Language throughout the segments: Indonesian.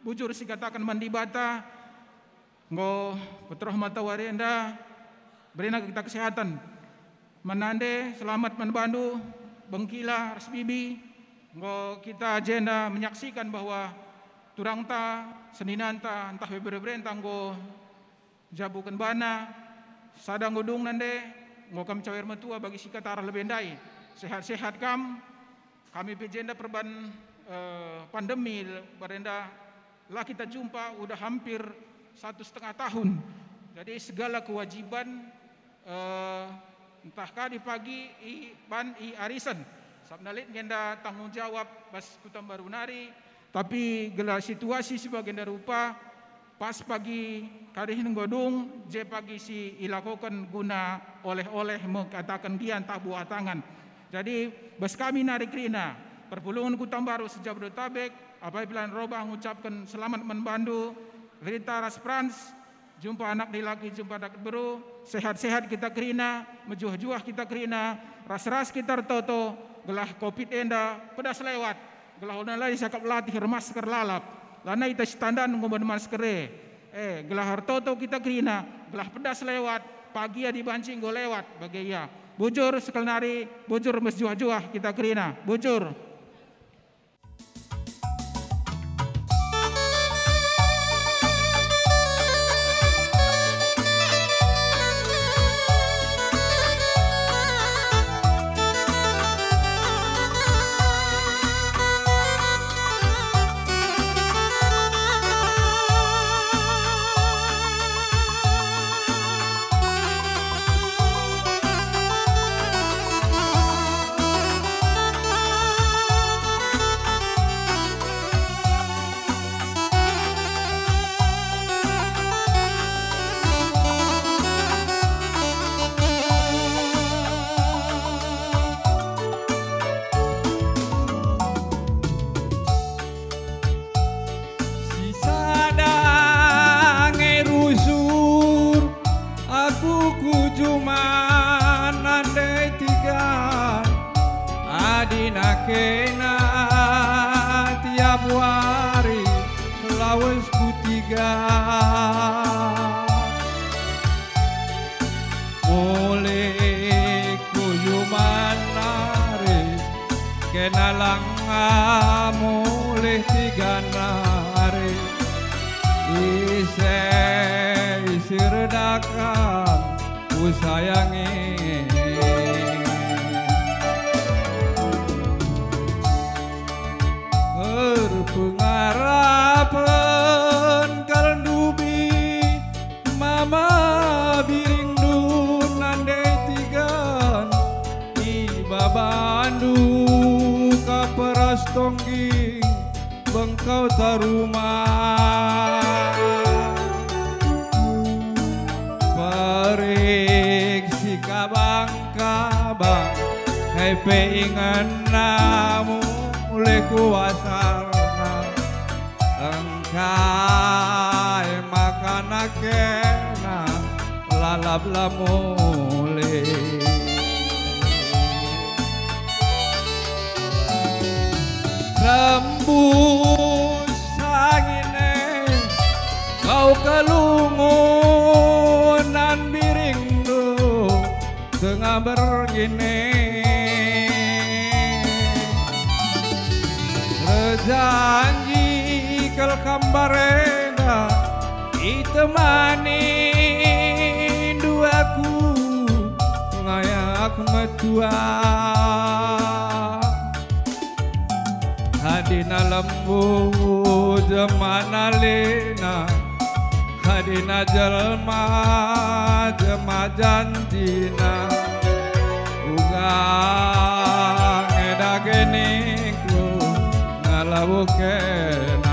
bujur si katakan mandi bata, ngo petroh mata warenda, berina kita kesehatan, menande selamat menbandu, bengkila resbibi, ngo kita agenda menyaksikan bahwa turangta, seninanta, entah beberenta ngo jabukan bana, sadang godung nande, ngo kam cawer metua bagi si katara lebendai, sehat-sehat kami agenda perban pandemi berenda lah kita jumpa udah hampir 1,5 tahun. Jadi segala kewajiban entah di pagi arisan sabnalit ngenda tanggung jawab bas kutam baru nari, tapi gela situasi sebagian rupa pas pagi karihin godung je pagi si ilakokan guna oleh-oleh mengatakan gian tak buah tangan. Jadi bas kami narik rina perpulungan Kutam Baru Sejabodetabek, apabila robah mengucapkan selamat membantu Rita Rasprans, jumpa anak laki, jumpa anak beru, sehat-sehat kita kerina, mejuah-juah kita kerina, ras-ras kita toto, gelah covid enda, pedas lewat, gelah ulna lagi sakap latih masker lalap, lana ita standar ngomong maskere, gelah hartoto kita kerina, gelah pedas lewat, pagi ya dibancing go lewat, bagaya, bujur sekelnari, bujur mesjuah-juah kita kerina, bujur. Kena tiap hari lawas kutiga mulai kuyuman nari kena langa mulai tiga nari isi redakan ku sayangi pengarapan kaldubi mama biringdu nande tigan iba bandu kaperas tongging bengkau tarumah parik si kabang-kabang hai peingan namu mulai kuasa engkai makan kena lalap lamule rembus angine kau kelungunan biringdu tengah bergine rejanji kel kambarena itemani duaku ngayak metua hadina lembu jemana lena hadina jelma jema janjina uga ngedageniku ngalawukena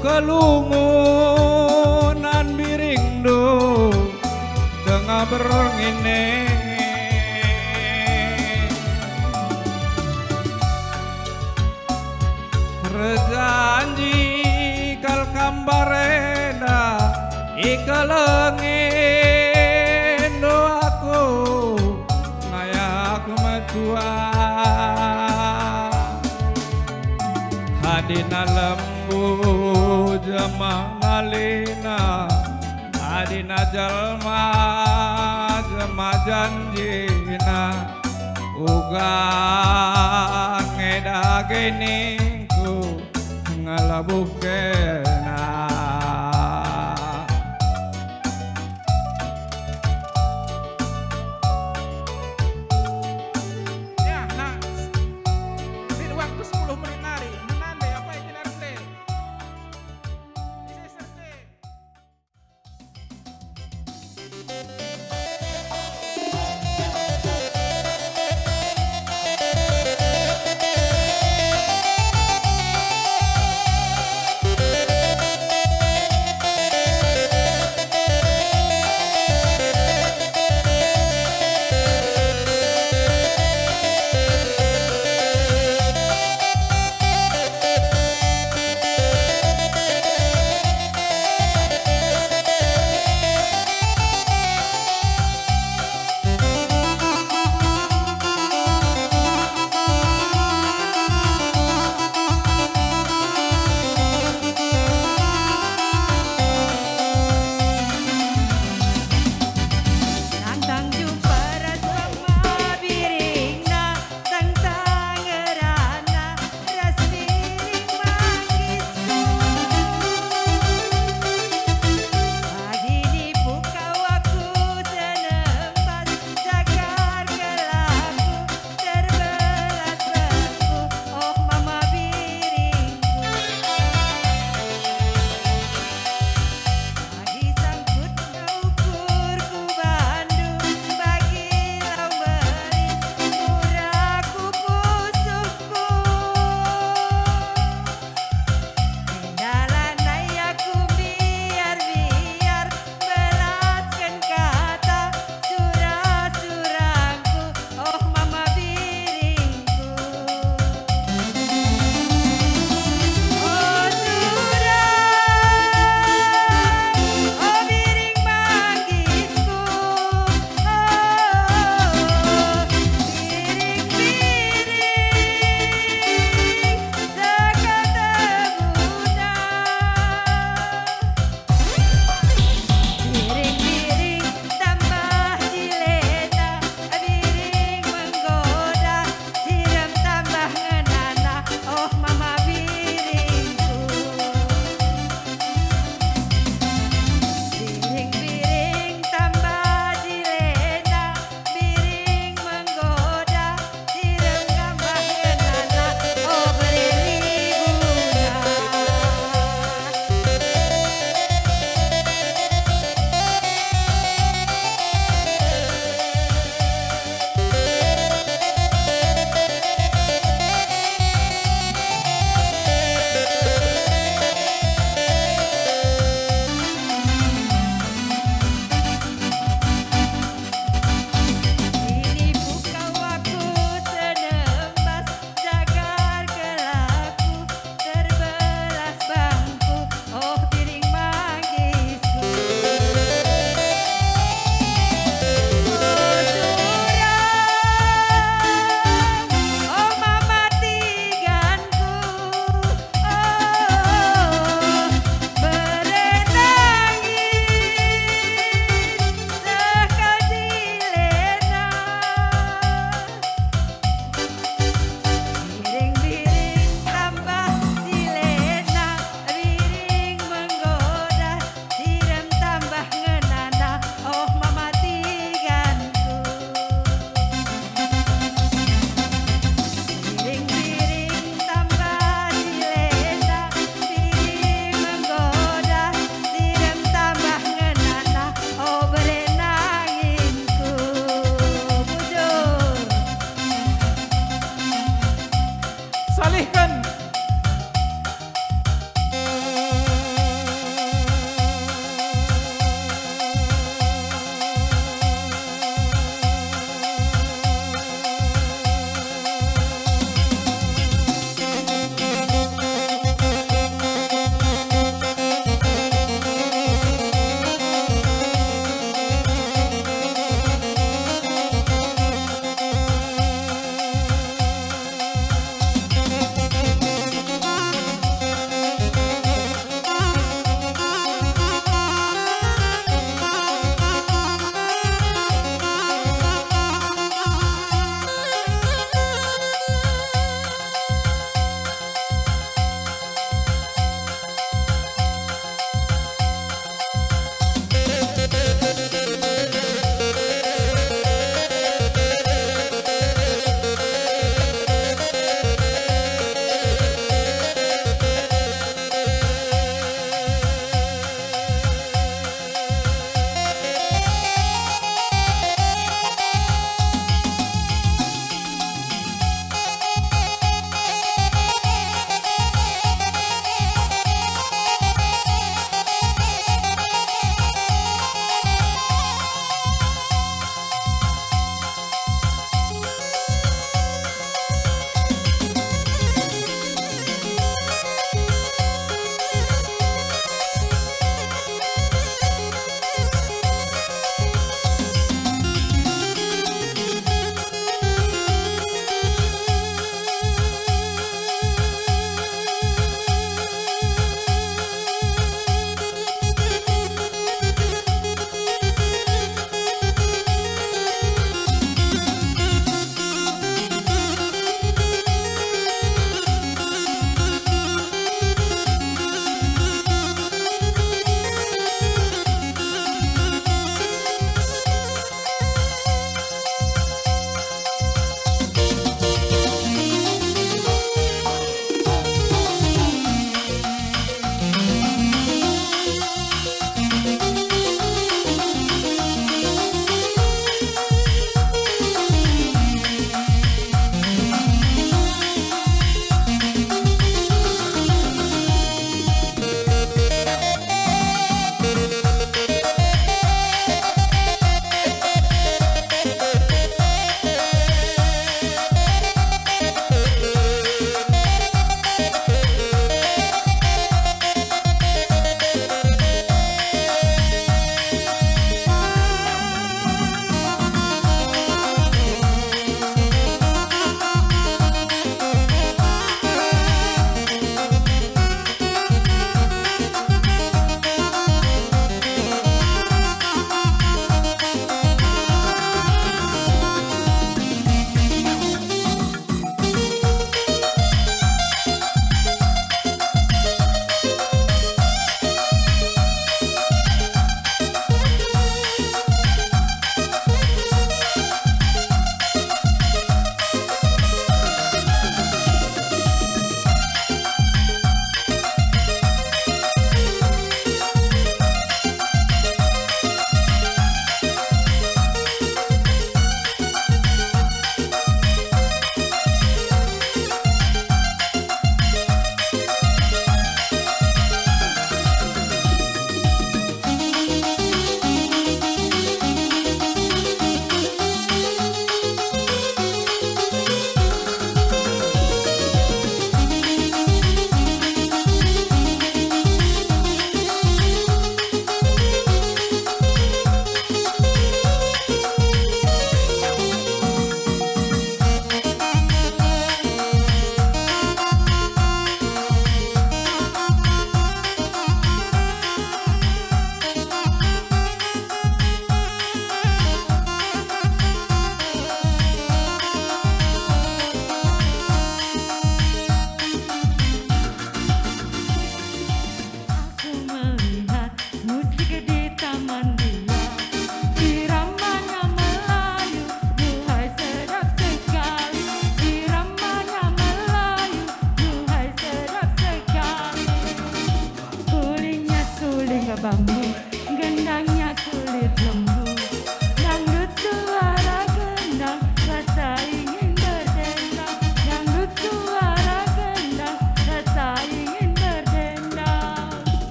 kelungunan biring do tengah berngine rejanji kal kambarena ikelengin do aku ngayak metua hadina lembu jamanalina adina jalma jema janjina uga ngedageningku ngalabuhkena Ya, nah, di waktu 10 menit nari, menande apa yang kinarende? Bisa serta.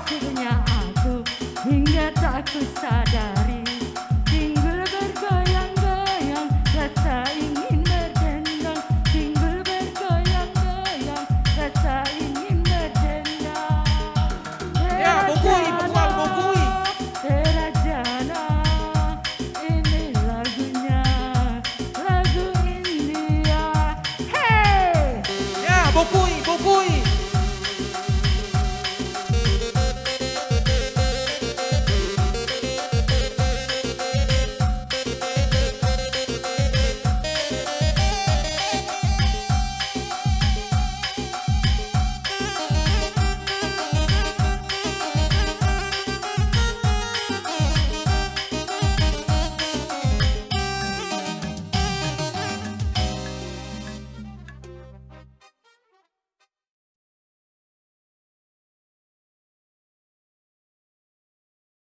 hancurnya aku hingga tak ku sadar.